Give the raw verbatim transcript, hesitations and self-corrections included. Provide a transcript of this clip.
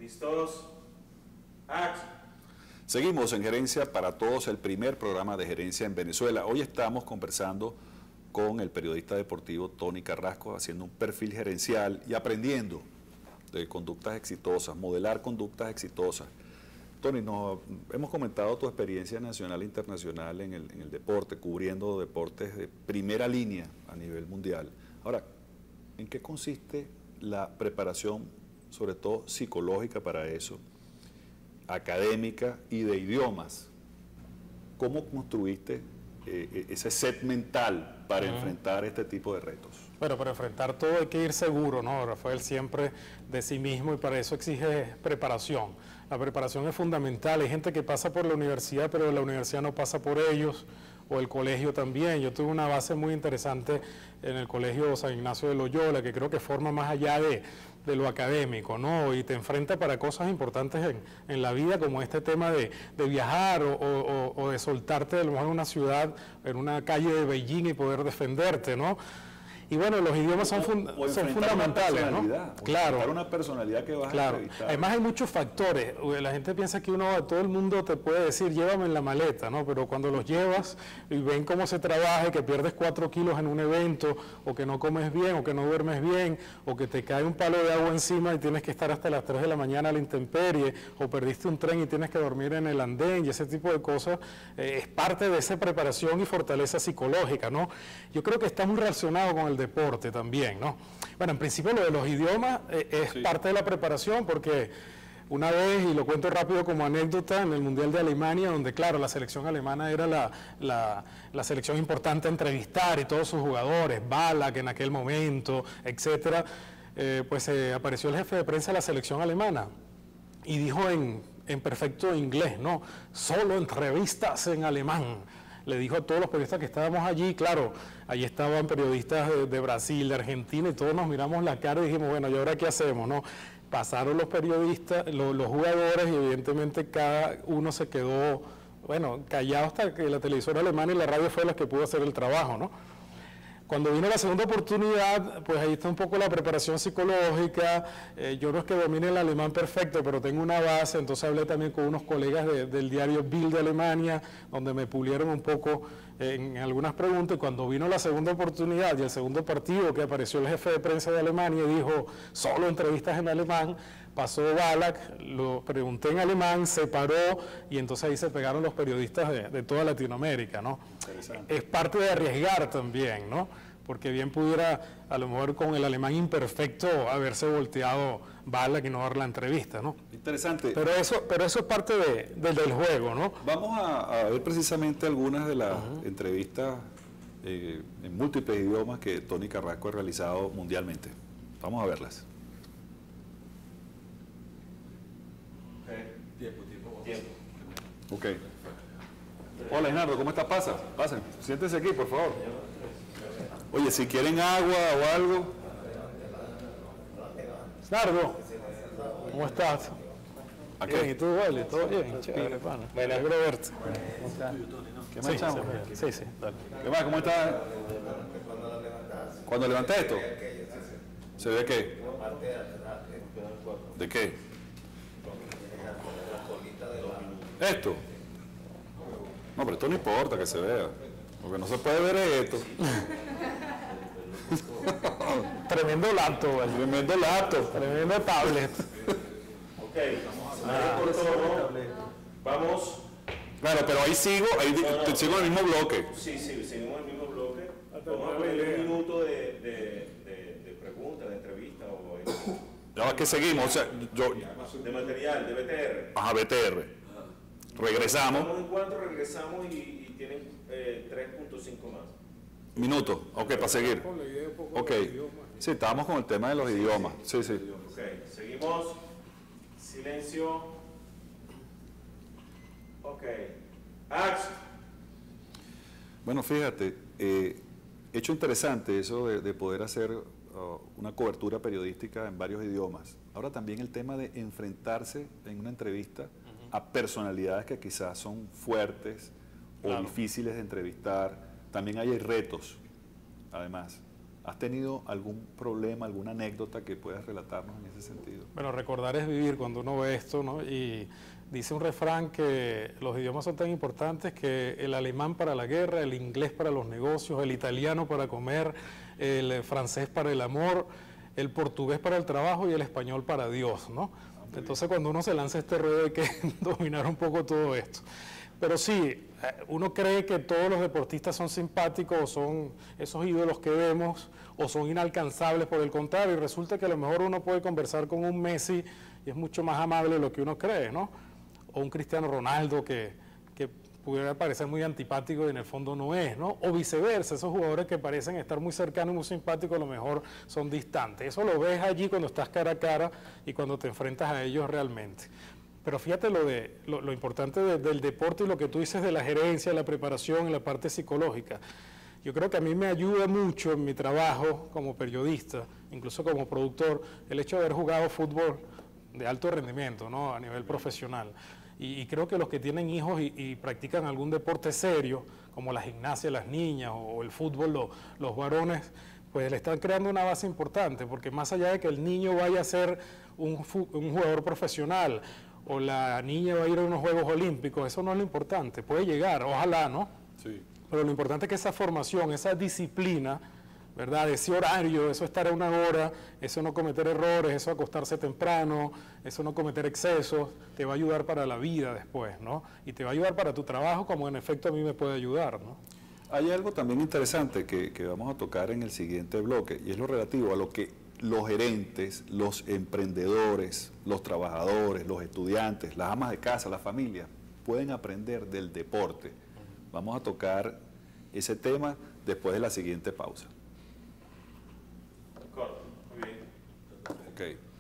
¿Listos? ¡Acción! Seguimos en Gerencia para Todos, el primer programa de gerencia en Venezuela. Hoy estamos conversando con el periodista deportivo Tony Carrasco, haciendo un perfil gerencial y aprendiendo de conductas exitosas, modelar conductas exitosas. Tony, nos, hemos comentado tu experiencia nacional e internacional en el, en el deporte, cubriendo deportes de primera línea a nivel mundial. Ahora, ¿en qué consiste la preparación, sobre todo psicológica para eso, académica y de idiomas? ¿Cómo construiste eh, ese set mental para uh-huh. enfrentar este tipo de retos? Bueno, para enfrentar todo hay que ir seguro, ¿no? Rafael, siempre de sí mismo, y para eso exige preparación. La preparación es fundamental. Hay gente que pasa por la universidad, pero la universidad no pasa por ellos, o el colegio también. Yo tuve una base muy interesante en el colegio San Ignacio de Loyola, que creo que forma más allá de, de lo académico, ¿no? Y te enfrenta para cosas importantes en, en la vida, como este tema de, de viajar o, o, o de soltarte de lo mejor en una ciudad, en una calle de Beijing y poder defenderte, ¿no? Y bueno, los idiomas son, fun o son fundamentales, ¿no? Claro. Una personalidad que vas claro. a entrevistar. Además hay muchos factores. La gente piensa que uno, todo el mundo te puede decir, llévame en la maleta, ¿no? Pero cuando los llevas y ven cómo se trabaja, y que pierdes cuatro kilos en un evento, o que no comes bien, o que no duermes bien, o que te cae un palo de agua encima y tienes que estar hasta las tres de la mañana a la intemperie, o perdiste un tren y tienes que dormir en el andén, y ese tipo de cosas, eh, es parte de esa preparación y fortaleza psicológica, ¿no? Yo creo que está muy relacionado con el deporte también, ¿no? Bueno, en principio lo de los idiomas eh, es sí. parte de la preparación, porque una vez, y lo cuento rápido como anécdota, en el Mundial de Alemania, donde claro, la selección alemana era la, la, la selección importante a entrevistar, y todos sus jugadores, Ballack en aquel momento, etcétera, eh, pues eh, apareció el jefe de prensa de la selección alemana y dijo en, en perfecto inglés, ¿no? Solo entrevistas en alemán. Le dijo a todos los periodistas que estábamos allí, claro, allí estaban periodistas de, de Brasil, de Argentina, y todos nos miramos la cara y dijimos, bueno, ¿y ahora qué hacemos, no? Pasaron los periodistas, lo, los jugadores, y evidentemente cada uno se quedó, bueno, callado hasta que la televisora alemana y la radio fue la que pudo hacer el trabajo, ¿no? Cuando vino la segunda oportunidad, pues ahí está un poco la preparación psicológica. Eh, yo no es que domine el alemán perfecto, pero tengo una base, entonces hablé también con unos colegas de, del diario Bild de Alemania, donde me pulieron un poco eh, en algunas preguntas, y cuando vino la segunda oportunidad y el segundo partido, que apareció el jefe de prensa de Alemania y dijo, solo entrevistas en alemán, pasó Ballack, lo pregunté en alemán, se paró, y entonces ahí se pegaron los periodistas de, de toda Latinoamérica, ¿no? Es parte de arriesgar también, ¿no? Porque bien pudiera, a lo mejor con el alemán imperfecto, haberse volteado Ballack y no dar la entrevista, ¿no? Interesante. Pero eso, pero eso es parte de, de, del juego, ¿no? Vamos a, a ver precisamente algunas de las uh-huh. entrevistas eh, en múltiples idiomas que Tony Carrasco ha realizado mundialmente. Vamos a verlas. Tiempo, tiempo. Tiempo. Ok. Hola, Leonardo, ¿cómo estás? Pasa, pasen. Siéntense aquí, por favor. Oye, si quieren agua o algo. Leonardo, ¿cómo estás? Aquí. Bien, ¿y tú, Wally? ¿Todo bien? Chévere, pana. Bueno, alegro verte. ¿Qué más, sí, chamo? Sí, sí, dale. ¿Qué más? ¿Cómo estás? Cuando levanté esto, ¿se ve qué? ¿De qué? ¿Esto? No, pero esto no importa que se vea. Porque no se puede ver esto. Tremendo laptop, ¿vale? Tremendo laptop. Tremendo tablet. Ok, ah, vamos. Claro, pero ahí sigo, ahí no, no, sigo en el mismo bloque. Sí, sí, seguimos en el mismo bloque. Vamos a poner un minuto de, de, de, de pregunta, de entrevista o de... Ya va que seguimos, o sea, yo... De material, de B T R. Ajá, B T R. Regresamos. Estamos en cuanto regresamos y, y tienen eh, tres punto cinco más. Minutos, ok, para seguir. Ok, sí, estábamos con el tema de los sí, idiomas. Sí. sí, sí. Ok, seguimos. Silencio. Ok. Acción. Bueno, fíjate, eh, hecho interesante eso de, de poder hacer uh, una cobertura periodística en varios idiomas. Ahora también el tema de enfrentarse en una entrevista a personalidades que quizás son fuertes o claro. difíciles de entrevistar. También hay retos, además. ¿Has tenido algún problema, alguna anécdota que puedas relatarnos en ese sentido? Bueno, recordar es vivir cuando uno ve esto, ¿no? Y dice un refrán que los idiomas son tan importantes que el alemán para la guerra, el inglés para los negocios, el italiano para comer, el francés para el amor, el portugués para el trabajo y el español para Dios, ¿no? Entonces cuando uno se lanza este ruedo hay que dominar un poco todo esto. Pero sí, uno cree que todos los deportistas son simpáticos o son esos ídolos que vemos o son inalcanzables por el contrario, y resulta que a lo mejor uno puede conversar con un Messi y es mucho más amable de lo que uno cree, ¿no? O un Cristiano Ronaldo que, que pudiera parecer muy antipático y en el fondo no es, ¿no? O viceversa, esos jugadores que parecen estar muy cercanos y muy simpáticos a lo mejor son distantes. Eso lo ves allí cuando estás cara a cara y cuando te enfrentas a ellos realmente. Pero fíjate lo, de, lo, lo importante de, del deporte y lo que tú dices de la gerencia, la preparación y la parte psicológica. Yo creo que a mí me ayuda mucho en mi trabajo como periodista, incluso como productor, el hecho de haber jugado fútbol de alto rendimiento, ¿no? A nivel profesional. Y, y creo que los que tienen hijos y, y practican algún deporte serio, como la gimnasia, las niñas, o, o el fútbol, lo, los varones, pues le están creando una base importante, porque más allá de que el niño vaya a ser un, un jugador profesional, o la niña va a ir a unos Juegos Olímpicos, eso no es lo importante, puede llegar, ojalá, ¿no? Sí. Pero lo importante es que esa formación, esa disciplina, ¿verdad? Ese horario, eso estar a una hora, eso no cometer errores, eso acostarse temprano, eso no cometer excesos, te va a ayudar para la vida después, ¿no? Y te va a ayudar para tu trabajo, como en efecto a mí me puede ayudar, ¿no? Hay algo también interesante que, que vamos a tocar en el siguiente bloque, y es lo relativo a lo que los gerentes, los emprendedores, los trabajadores, los estudiantes, las amas de casa, las familias, pueden aprender del deporte. Vamos a tocar ese tema después de la siguiente pausa. Muy bien. Okay.